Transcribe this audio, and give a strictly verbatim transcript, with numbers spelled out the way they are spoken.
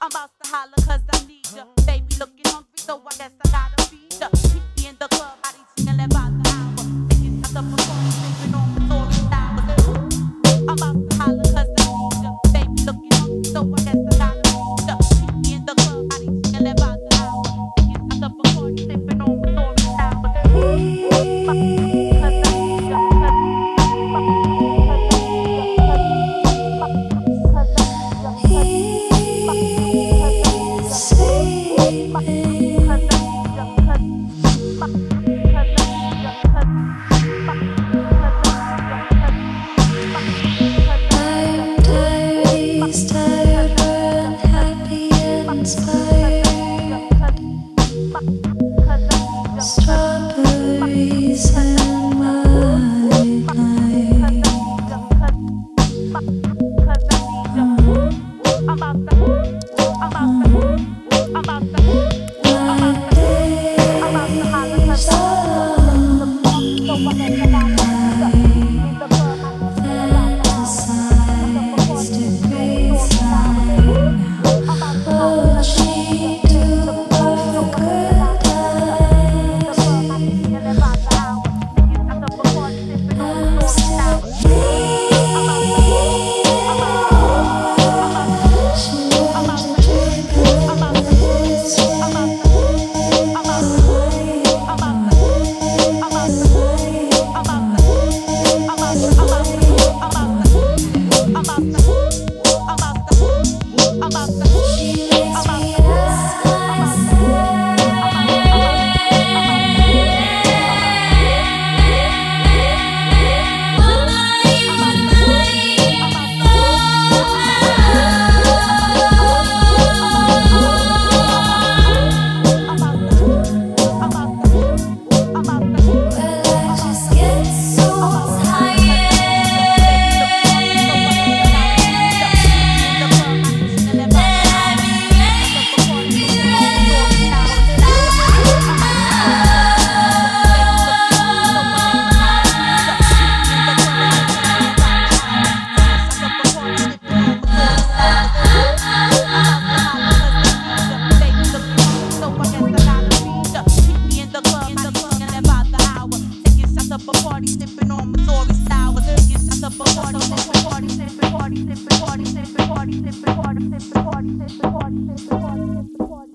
I'm about to holler cause I need ya. Baby looking hungry, so I guess I gotta feed ya. Meet me in the club, body singing about the hour. Taking shots up before we sipping on Missouri Towers. I'm about to holler cause I need ya. Baby looking hungry, so I guess I gotta feed ya. Meet me in the club, body singing about the hour. Taking shots up before we sipping on Missouri Towers. Cause I need ya. Strawberries in my life. Party sipping on Missouri Towers. Taking shots up a party, sipping, party, sipping, party, sipping, party, sipping, party, sipping, party, sipping, party, sipping, party, sipping, party, sipping, party, sipping, party.